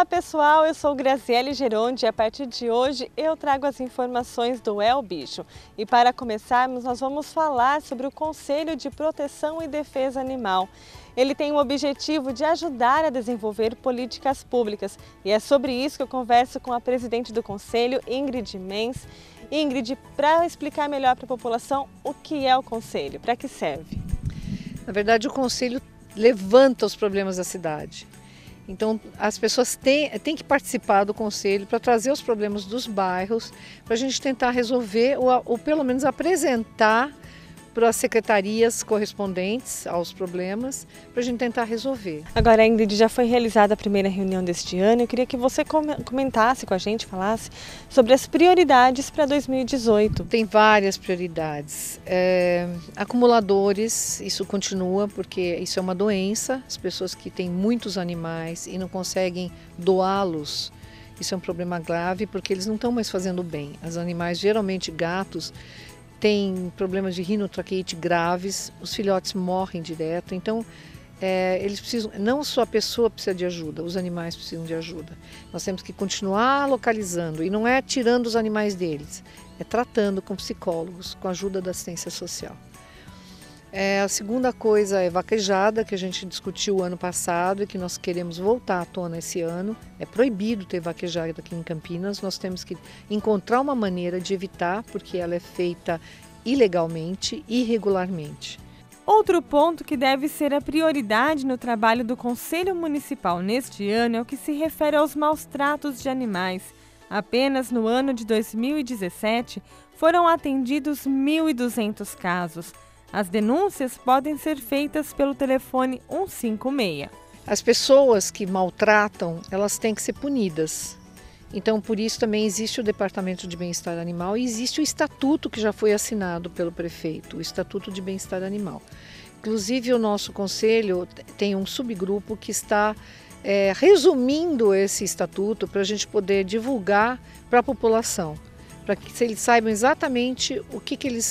pessoal, eu sou Graziele Geronde e a partir de hoje eu trago as informações do É o Bicho. E para começarmos, nós vamos falar sobre o Conselho de Proteção e Defesa Animal. Ele tem o objetivo de ajudar a desenvolver políticas públicas e é sobre isso que eu converso com a presidente do Conselho, Ingrid Menz. Ingrid, para explicar melhor para a população o que é o Conselho, para que serve? Na verdade, o Conselho levanta os problemas da cidade. Então, as pessoas têm que participar do Conselho para trazer os problemas dos bairros, para a gente tentar resolver ou pelo menos apresentar para as secretarias correspondentes aos problemas, para a gente tentar resolver. Agora, Ingrid, já foi realizada a primeira reunião deste ano. Eu queria que você comentasse com a gente, falasse sobre as prioridades para 2018. Tem várias prioridades. Acumuladores, isso continua, porque isso é uma doença. As pessoas que têm muitos animais e não conseguem doá-los, isso é um problema grave, porque eles não estão mais fazendo bem. Os animais, geralmente gatos, tem problemas de rinotraqueite graves, os filhotes morrem direto, então eles precisam, não só a pessoa precisa de ajuda, os animais precisam de ajuda. Nós temos que continuar localizando, e não é tirando os animais deles, é tratando com psicólogos, com a ajuda da assistência social. A segunda coisa é vaquejada, que a gente discutiu o ano passado e que nós queremos voltar à tona esse ano. É proibido ter vaquejada aqui em Campinas, nós temos que encontrar uma maneira de evitar, porque ela é feita ilegalmente, irregularmente. Outro ponto que deve ser a prioridade no trabalho do Conselho Municipal neste ano é o que se refere aos maus tratos de animais. Apenas no ano de 2017 foram atendidos 1.200 casos. As denúncias podem ser feitas pelo telefone 156. As pessoas que maltratam, elas têm que ser punidas. Então, por isso também existe o Departamento de Bem-Estar Animal e existe o estatuto que já foi assinado pelo prefeito, o Estatuto de Bem-Estar Animal. Inclusive, o nosso conselho tem um subgrupo que está resumindo esse estatuto para a gente poder divulgar para a população, para que eles saibam exatamente o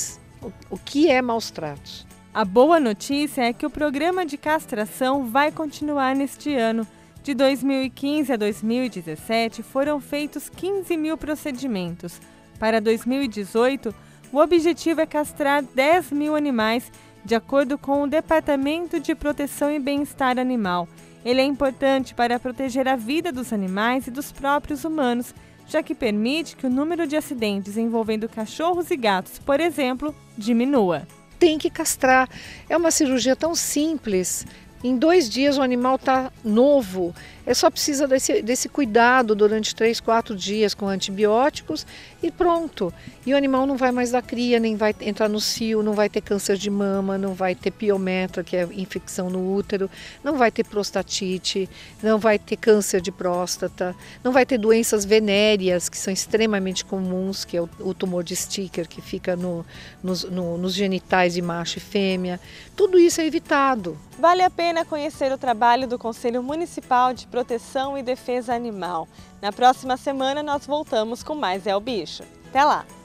que é maus tratos. A boa notícia é que o programa de castração vai continuar neste ano. De 2015 a 2017 foram feitos 15 mil procedimentos. Para 2018, o objetivo é castrar 10 mil animais, de acordo com o Departamento de Proteção e Bem-Estar Animal. Ele é importante para proteger a vida dos animais e dos próprios humanos, já que permite que o número de acidentes envolvendo cachorros e gatos, por exemplo, diminua. Tem que castrar. É uma cirurgia tão simples. Em 2 dias o animal está novo. Só precisa desse cuidado durante 3, 4 dias com antibióticos e pronto. E o animal não vai mais dar cria, nem vai entrar no cio, não vai ter câncer de mama, não vai ter piometra, que é infecção no útero, não vai ter prostatite, não vai ter câncer de próstata, não vai ter doenças venéreas, que são extremamente comuns, que é o tumor de Sticker, que fica nos genitais de macho e fêmea. Tudo isso é evitado. Vale a pena conhecer o trabalho do Conselho Municipal de Proteção e Defesa Animal. Na próxima semana nós voltamos com mais É o Bicho. Até lá!